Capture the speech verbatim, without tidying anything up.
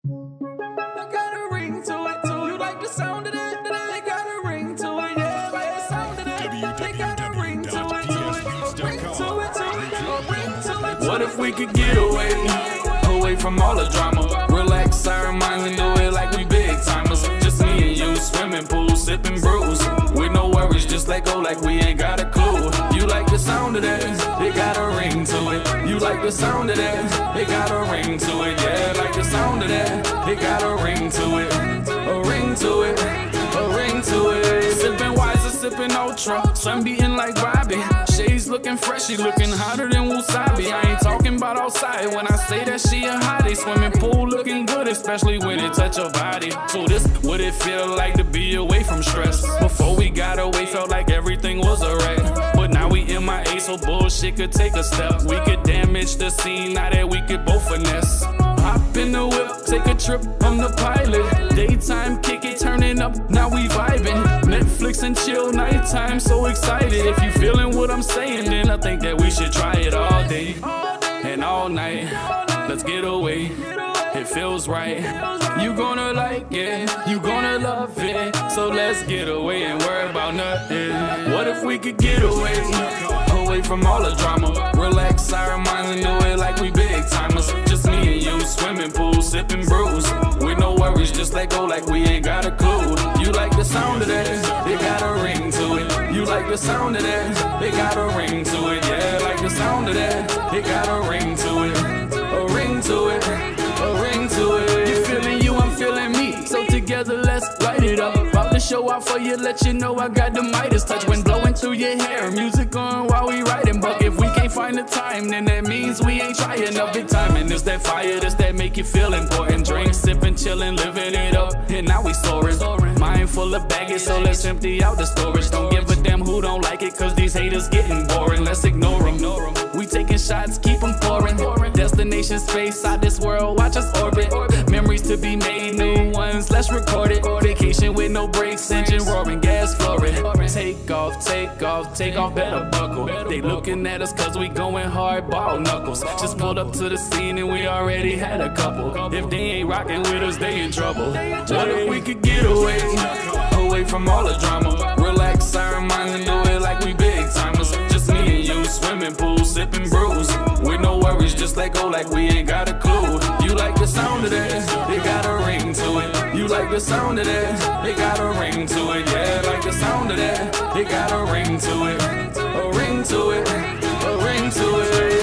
It got a ring to it, too. You like the sound of that? It got a ring to it, yeah, like the sound of that. It got a ring to it, to it. A ring to it, to it. A ring to it. What if we could get away, away from all the drama? Relax our minds and do it like we big timers. Just me and you, swimming pool, sipping brews. With no worries, just let go like we ain't got a clue. You like the sound of that? It got a ring to it. You like the sound of that? It got a ring to it. Yeah, like the sound of that? It got a ring to it. A ring to it. A ring to it. Sipping Wiser, sipping Ultra. Sun beating like Bobby. Shades looking fresh, she looking hotter than wasabi. I ain't talking about outside when I say that she a hottie. Swimming pool looking good, especially when it touch her body. So this what it feel like to be away from stress. Before we got away, felt like everything was a wreck. But now we M I A, so bullshit could take a step. We could damage the scene, now that we could both finesse. Hop in the whip, take a trip, I'm the pilot. Daytime, kick it, turning up, now we vibing. Netflix and chill, nighttime, so excited. If you feeling what I'm saying, then I think that we should try it all day and all night. Let's get away, it feels right. You gonna like it, you gonna love it. So let's get away and worry about nothing. What if we could get away, away from all the drama? Relax our minds and do it like we big timers. Just me and you, swimming pool, sipping brews. With no worries, just let go like we ain't got a clue. You like the sound of that? It got a ring to it. You like the sound of that? It got a ring to it. Yeah, like the sound of that? It got a ring to it. A ring to it. A ring to it. You feeling you, I'm feeling me. So together let's light it up. About to show out for you, let you know I got the Midas touch. When blowing through your hair, music on while we riding. But if we can't find the time, then that means we ain't trying up big time. And it's that fire, this that make you feel important. Drink, sipping, chilling, living it up. And now we soaring. Mind full of baggage, so let's empty out the storage. Don't give a damn who don't like it, cause these haters getting boring. Let's ignore them. We taking shots, keep them pouring. Destination space, out this world, watch us orbit. Memories to be made, new ones, let's record it. Vacation with no brakes, engine roaring, gas flooring. Take off, take off, take off, better buckle. They looking at us cause we going hard, ball knuckles. Just pulled up to the scene and we already had a couple. If they ain't rocking with us, they in trouble. What if we could get away, away from all the drama? Relax our minds and do it like we big timers. Just me and you, swimming pool, sipping brews. With no worries, just let go like we ain't got a clue. You like the sound of that? It got a ring to it. You like the sound of that? It got a ring to it. Yeah, like the sound of that? It got a ring to it. A ring to it. A ring to it.